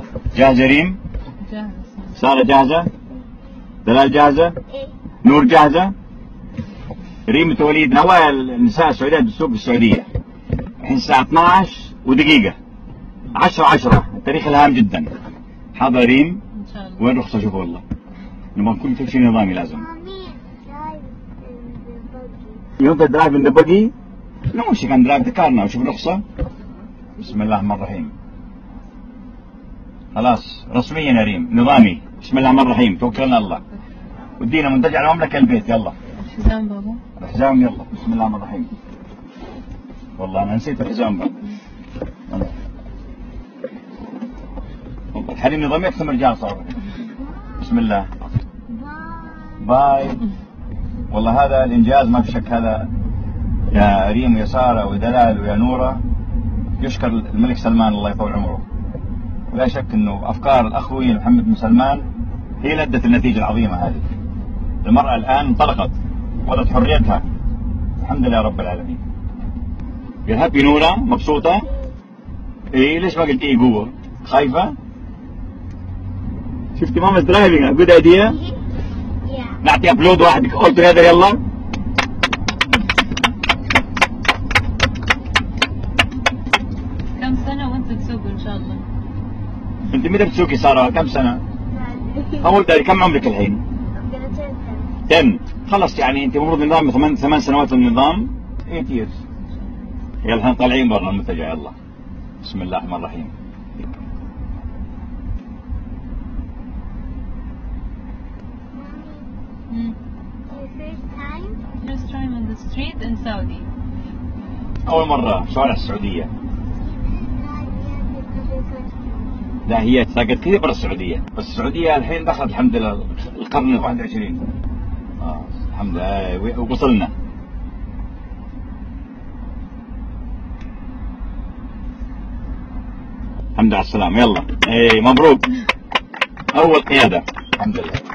جاهزة ريم؟ جاهزة. سارة جاهزة؟ دلال جاهزة؟ إيه. نور جاهزة؟ ريم وليد نوال النساء السعوديات بالسوق بالسعودية. الحين الساعة 12 ودقيقة. 10 التاريخ الهام جدا. حاضر ريم؟ إن شاء الله. وين رخصة شوف والله. نبغى نكون كل شيء نظامي لازم. Mommy, drive in the buggy. You want to drive in the buggy? No, she can drive the car now. شوف الرخصة. بسم الله الرحمن الرحيم. خلاص رسميا يا ريم نظامي. بسم الله الرحمن الرحيم توكلنا على الله. ودينا منتجع المملكة البيت يلا. الحزام بابا. الحزام يلا بسم الله الرحمن الرحيم. والله أنا نسيت الحزام بقى. الحريم نظامي أكثر من رجال صار. بسم الله. باي. والله هذا الإنجاز ما في شك. هذا يا ريم ويا سارة ودلال ويا نورة يشكر الملك سلمان الله يطول عمره. ولا شك أنه أفكار الأخوي محمد بن سلمان هي اللي أدت النتيجة العظيمة هذه. المرأة الآن انطلقت وضعت حريتها. الحمد لله رب العالمين. يا هابي نورة مبسوطة؟ إيه ليش ما قلت إيه جوه؟ خايفة؟ شفتي ماما درايفنج جود ايديا؟ Yeah. نعطي ابلود واحد اول توجذر يلا. كم سنة وأنت تسوق إن شاء الله؟ انت متى بتسوقي سارة؟ كم سنة؟ أول داري كم عمرك الحين؟ I'm gonna turn 10. 10. خلص يعني انت المفروض نظام 8 سنوات النظام 8 years. يلا الحين طالعين برا المنتجع يلا. بسم الله الرحمن الرحيم. First time on the street in Saudi. أول مرة شوارع السعودية. لا هي ساقت كثير برا السعودية، بس السعودية الحين دخلت الحمد لله القرن 21. الحمد لله وصلنا. الحمد لله على السلامة يلا. ايه مبروك. أول قيادة الحمد لله.